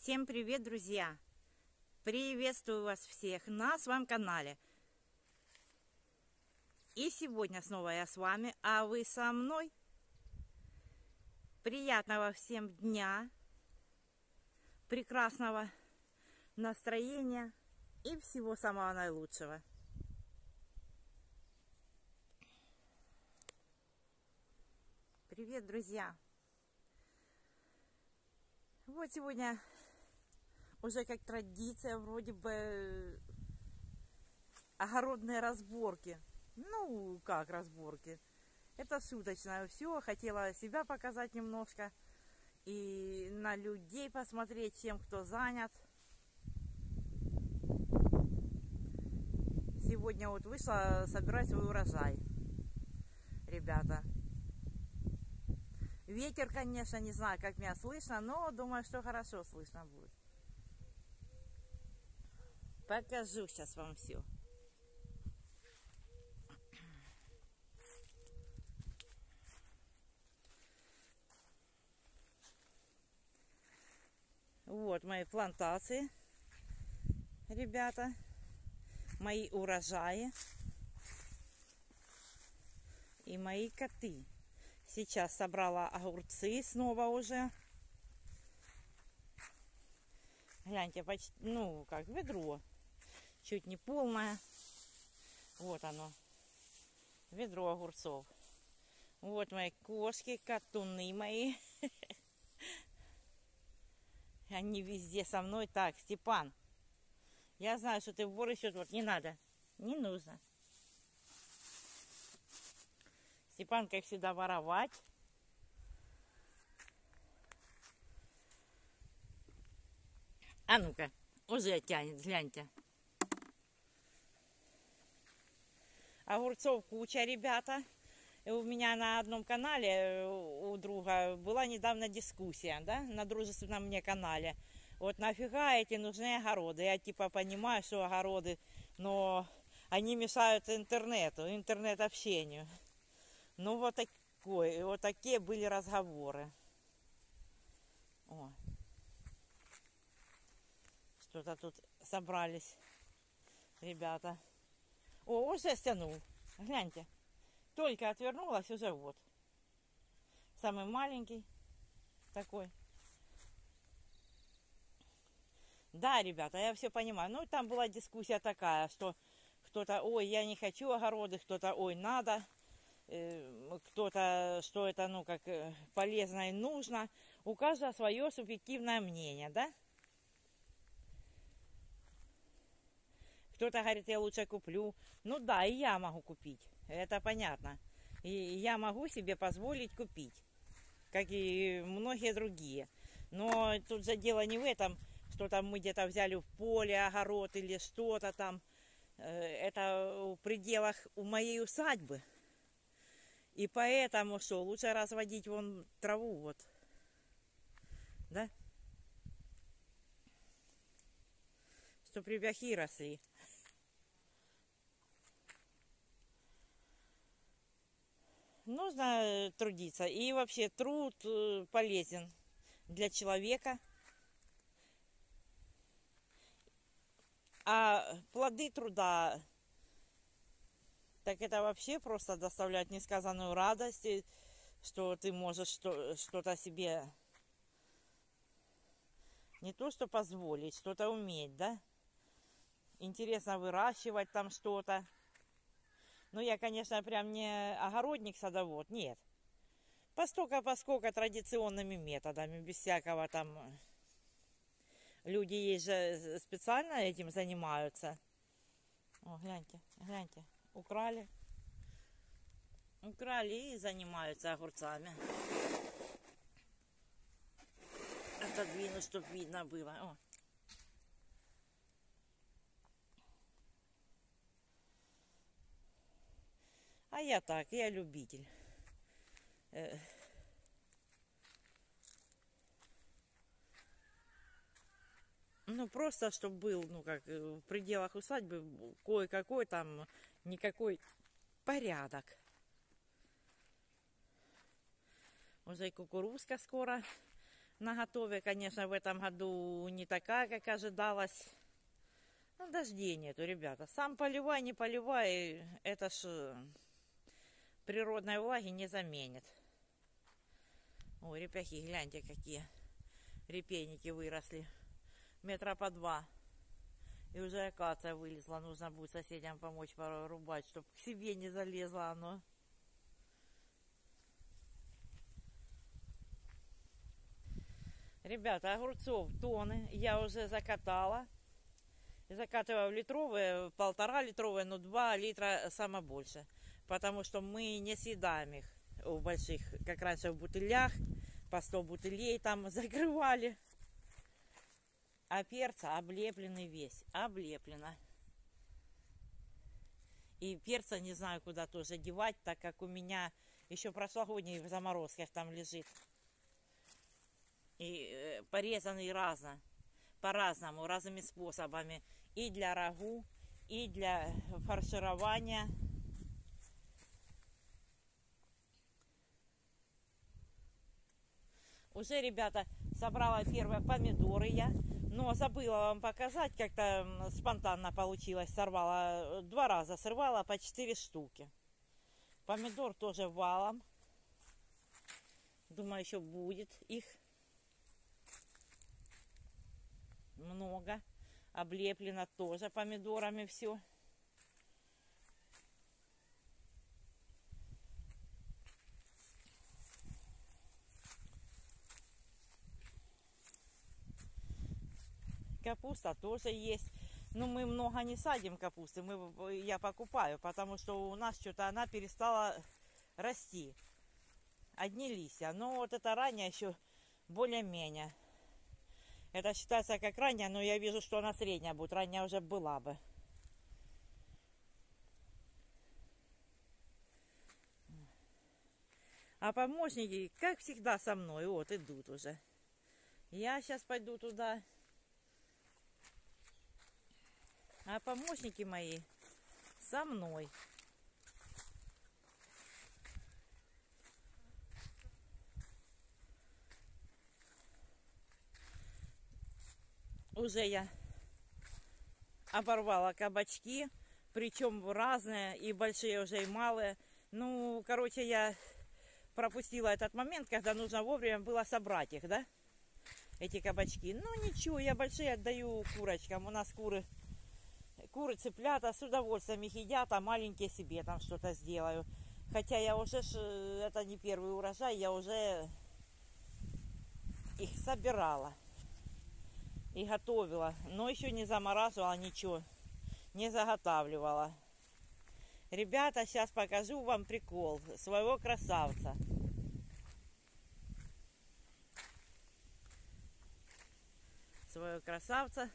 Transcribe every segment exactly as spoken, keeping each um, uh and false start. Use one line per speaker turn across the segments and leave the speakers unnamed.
Всем привет, друзья! Приветствую вас всех на своем канале. И сегодня снова я с вами, а вы со мной. Приятного всем дня, прекрасного настроения и всего самого наилучшего. Привет, друзья! Вот сегодня уже как традиция, вроде бы, огородные разборки. Ну, как разборки? Это шуточное все. Хотела себя показать немножко. И на людей посмотреть, чем кто занят. Сегодня вот вышла собирать свой урожай. Ребята. Ветер, конечно, не знаю, как меня слышно, но думаю, что хорошо слышно будет. Покажу сейчас вам все. Вот мои плантации, ребята, мои урожаи и мои коты. Сейчас собрала огурцы снова уже. Гляньте, почти, ну, как ведро. Чуть не полное. Вот оно. Ведро огурцов. Вот мои кошки, катуны мои. Они везде со мной. Так, Степан, я знаю, что ты вор еще. Вот не надо. Не нужно. Степан, как всегда, воровать. А ну-ка, уже тянет, гляньте. Огурцов куча, ребята. И у меня на одном канале у друга была недавно дискуссия, да, на дружественном мне канале. Вот нафига эти нужны огороды? Я типа понимаю, что огороды, но они мешают интернету, интернет-общению. Ну вот такой, вот такие были разговоры. О. Что-то тут собрались ребята. О, уже стянул. Гляньте. Только отвернулась, уже вот. Самый маленький такой. Да, ребята, я все понимаю. Ну, там была дискуссия такая, что кто-то, ой, я не хочу огороды, кто-то, ой, надо. Кто-то, что это, ну, как полезно и нужно. У каждого свое субъективное мнение, да? Кто-то говорит, я лучше куплю. Ну да, и я могу купить. Это понятно. И я могу себе позволить купить. Как и многие другие. Но тут же дело не в этом, что там мы где-то взяли в поле огород или что-то там. Это в пределах у моей усадьбы. И поэтому что, лучше разводить вон траву вот. Да? Чтоб ребяхи росли. Нужно трудиться. И вообще труд полезен для человека. А плоды труда, так это вообще просто доставляет несказанную радость, что ты можешь что-то себе не то что позволить, что-то уметь, да? Интересно выращивать там что-то. Ну, я, конечно, прям не огородник-садовод, нет. Постолько-поскольку традиционными методами, без всякого там... Люди есть же специально этим занимаются. О, гляньте, гляньте, украли. Украли и занимаются огурцами. Отодвину, чтобы видно было. О. А я так, я любитель. Ну, просто, чтобы был, ну, как в пределах усадьбы, кое-какой там, никакой порядок. Уже и кукурузка скоро наготове, конечно, в этом году не такая, как ожидалось. Ну, дождей нету, ребята. Сам поливай, не поливай, это ж природной влаги не заменит. Ой, репяхи, гляньте, какие репейники выросли. Метра по два. И уже акация вылезла. Нужно будет соседям помочь порубать, чтобы к себе не залезло оно. Ребята, огурцов тонны я уже закатала. Закатываю в литровые, полтора литровые, но два литра самое больше. Потому что мы не съедаем их в больших, как раньше в бутылях. По сто бутылей там закрывали. А перца облепленный весь. Облеплено. И перца не знаю, куда тоже девать, так как у меня еще прошлогодний в заморозках там лежит. И э, порезанный разно. По-разному, разными способами. И для рагу, и для фарширования. Уже, ребята, собрала первые помидоры я. Но забыла вам показать, как-то спонтанно получилось. Сорвала, два раза срывала по четыре штуки. Помидор тоже валом. Думаю, еще будет их много. Облеплено тоже помидорами все. Капуста тоже есть. Но мы много не садим капусты. Мы, я покупаю, потому что у нас что-то она перестала расти. Одни листья. Но вот это ранее еще более-менее. Это считается как ранняя, но я вижу, что она средняя будет. Ранняя уже была бы. А помощники, как всегда, со мной. Вот, идут уже. Я сейчас пойду туда. А помощники мои со мной. Уже я оборвала кабачки, причем разные, и большие уже, и малые. Ну, короче, я пропустила этот момент, когда нужно вовремя было собрать их, да, эти кабачки. Ну, ничего, я большие отдаю курочкам. У нас куры, куры, цыплята с удовольствием их едят, а маленькие себе там что-то сделаю. Хотя я уже, это не первый урожай, я уже их собирала и готовила, но еще не замораживала ничего, не заготавливала. Ребята, сейчас покажу вам прикол своего красавца. Своего красавца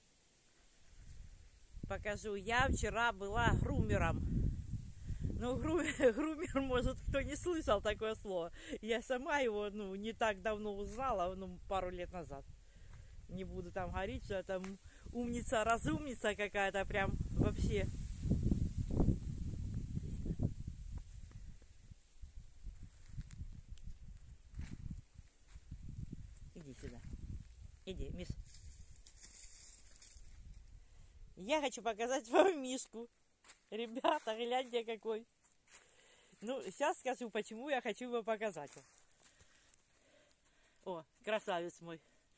покажу. Я вчера была грумером. Ну, грумер, грумер, может, кто не слышал такое слово. Я сама его, ну, не так давно узнала, ну, пару лет назад. Не буду там говорить, что это умница, разумница какая-то, прям вообще. Иди сюда. Иди, Миш. Я хочу показать вам Мишку. Ребята, гляньте какой. Ну, сейчас скажу, почему я хочу его показать. О, красавец мой.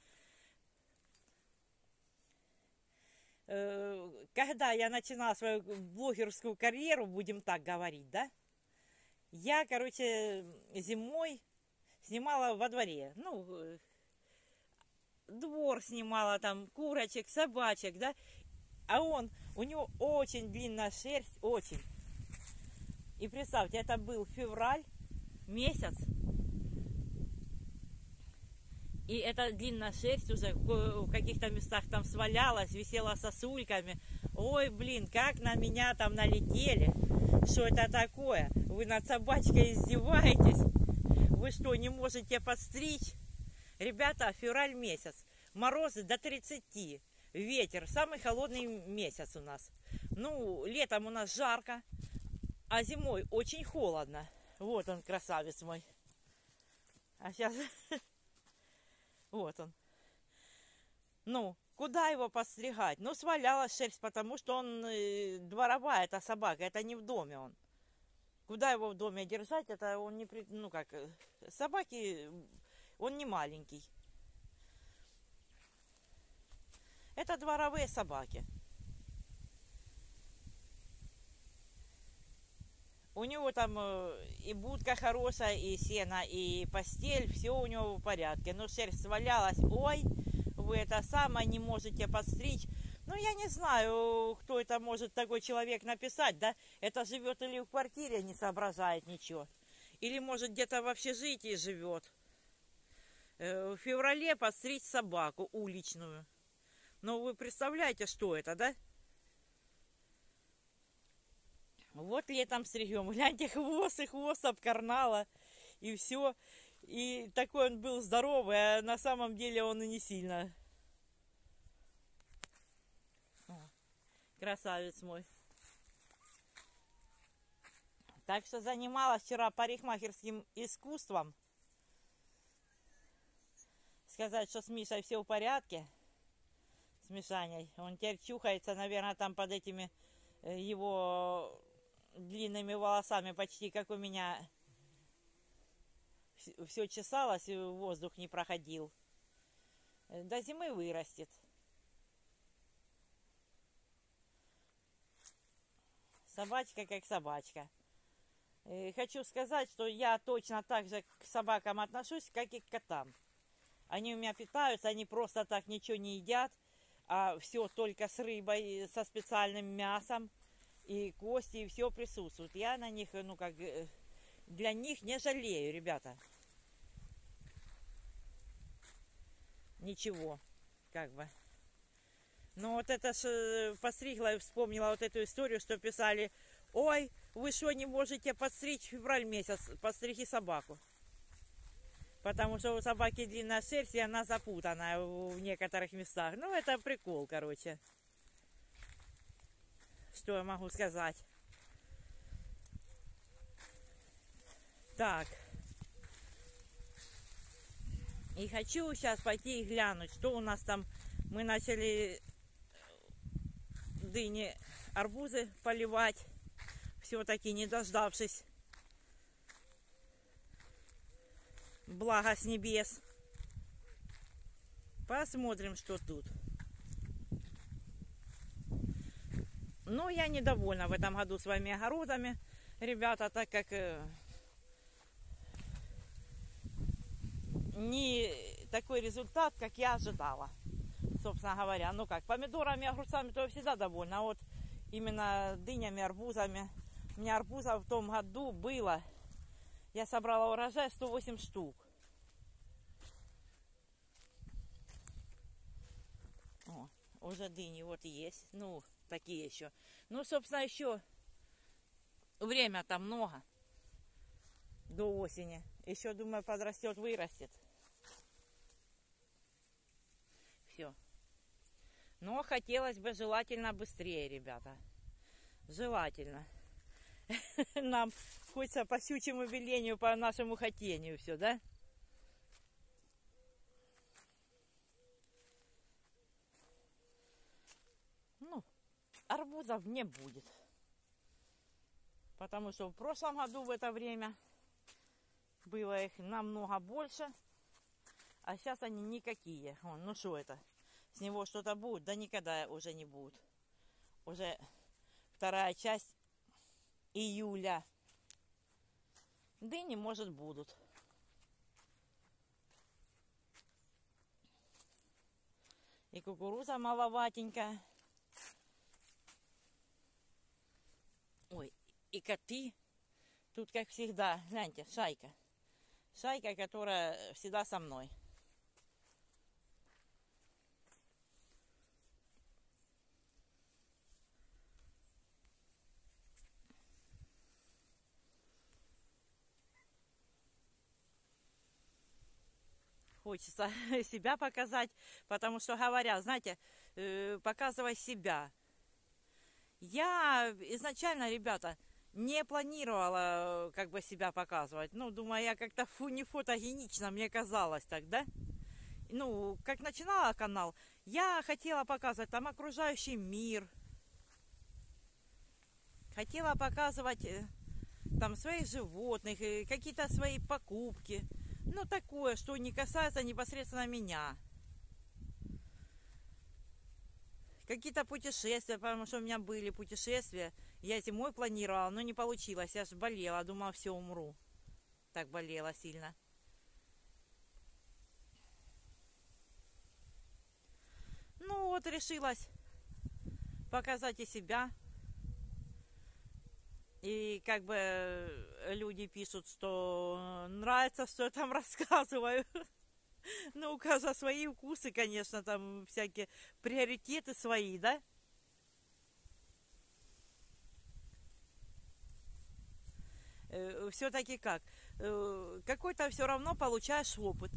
Когда я начинала свою блогерскую карьеру, будем так говорить, да, я, короче, зимой снимала во дворе, ну, двор снимала, там, курочек, собачек, да, а он, у него очень длинная шерсть, очень. И представьте, это был февраль месяц, и эта длинная шерсть уже в каких-то местах там свалялась, висела сосульками. Ой, блин, как на меня там налетели. Что это такое? Вы над собачкой издеваетесь? Вы что, не можете подстричь? Ребята, февраль месяц. Морозы до тридцати. Ветер. Самый холодный месяц у нас. Ну, летом у нас жарко, а зимой очень холодно. Вот он, красавец мой. А сейчас... Вот он. Ну, куда его подстригать? Ну, свалялась шерсть, потому что он э, дворовая, это собака, это не в доме он. Куда его в доме держать, это он не... При... Ну, как, э, собаки, он не маленький. Это дворовые собаки. У него там э, и будка хорошая, и сено, и постель, все у него в порядке. Но шерсть свалялась, ой, вы это самое не можете подстричь. Ну, я не знаю, кто это может такой человек написать, да? Это живет или в квартире, не соображает ничего. Или, может, где-то в общежитии живет. Э, в феврале подстричь собаку уличную. Ну, вы представляете, что это, да? Вот летом стригем. Гляньте, хвост и хвост обкарнала. И все. И такой он был здоровый, а на самом деле он и не сильно. О, красавец мой. Так что занималась вчера парикмахерским искусством. Сказать, что с Мишей все в порядке. С Мишаней. Он теперь чухается, наверное, там под этими его длинными волосами, почти как у меня. Все чесалось, и воздух не проходил. До зимы вырастет. Собачка как собачка. И хочу сказать, что я точно так же к собакам отношусь, как и к котам. Они у меня питаются, они просто так ничего не едят, а все только с рыбой, со специальным мясом, и кости, и все присутствует. Я на них, ну как, для них не жалею, ребята. Ничего, как бы. Но вот это ж постригла и вспомнила вот эту историю, что писали: ой, вы что, не можете подстричь в февраль месяц, подстриги собаку. Потому что у собаки длинная шерсть, и она запутана в некоторых местах. Ну, это прикол, короче. Что я могу сказать? Так. И хочу сейчас пойти и глянуть, что у нас там. Мы начали дыни, арбузы поливать. Все-таки не дождавшись. Благо с небес. Посмотрим, что тут. Ну, я недовольна в этом году своими огородами, ребята, так как э, не такой результат, как я ожидала, собственно говоря. Ну как, помидорами, огурцами то я всегда довольна, а вот именно дынями, арбузами. У меня арбузов в том году было, я собрала урожай сто восемь штук. О, уже дыни вот есть, ну, такие еще. Ну, собственно, еще время там много до осени. Еще, думаю, подрастет, вырастет. Все. Но хотелось бы желательно быстрее, ребята. Желательно. Нам хочется по щучьему велению, по нашему хотению все, да? Ну, арбузов не будет. Потому что в прошлом году в это время было их намного больше. А сейчас они никакие. Вон, ну что это? С него что-то будет? Да никогда уже не будет. Уже вторая часть июля. Дыни, может, будут. И кукуруза маловатенькая. Ой, и коты. Тут, как всегда, гляньте, шайка. Шайка, которая всегда со мной. Хочется себя показать, потому что говорят, знаете, показывай себя. Я изначально, ребята, не планировала как бы себя показывать. Ну, думаю, я как-то фу, не фотогенично, мне казалось так, да? Ну, как начинала канал, я хотела показывать там окружающий мир. Хотела показывать э, там своих животных, э, какие-то свои покупки. Ну, такое, что не касается непосредственно меня. Какие-то путешествия, потому что у меня были путешествия. Я зимой планировала, но не получилось. Я же болела, думала, все, умру. Так болела сильно. Ну вот, решилась показать и себя. И как бы люди пишут, что нравится, что я там рассказываю. Ну, у каждого свои вкусы, конечно, там всякие приоритеты свои, да? Все-таки как? Э, Какой-то все равно получаешь опыт.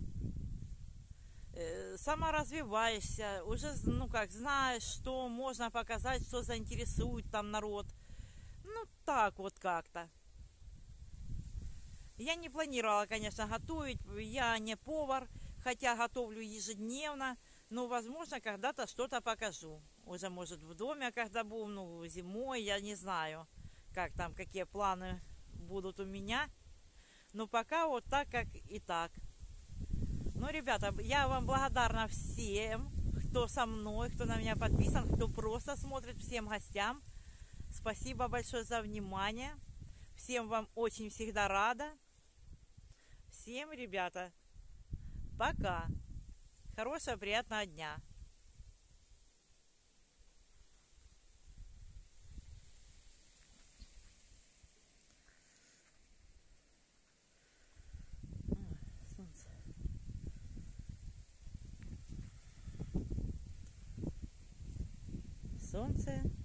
Э, Саморазвиваешься, уже, ну как, знаешь, что можно показать, что заинтересует там народ. Ну, так вот как-то. Я не планировала, конечно, готовить. Я не повар, хотя готовлю ежедневно. Но, возможно, когда-то что-то покажу. Уже, может, в доме, когда буду, ну, зимой, я не знаю, как там, какие планы будут у меня. Но пока вот так, как и так. Ну, ребята, я вам благодарна всем, кто со мной, кто на меня подписан, кто просто смотрит, всем гостям. Спасибо большое за внимание. Всем вам очень всегда рада. Всем, ребята, пока. Хорошего, приятного дня. Солнце. Солнце.